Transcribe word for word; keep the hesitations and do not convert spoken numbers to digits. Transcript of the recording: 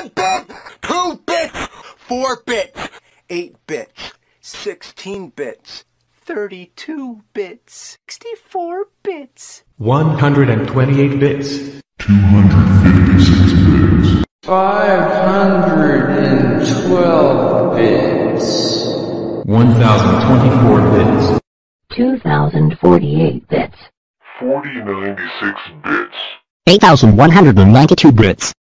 one bit, two bits, four bits, eight bits, sixteen bits, thirty-two bits, sixty-four bits, one hundred twenty-eight bits, two hundred fifty-six bits, five hundred twelve bits, one thousand twenty-four bits, two thousand forty-eight bits, forty ninety-six bits, eight thousand one hundred ninety-two bits.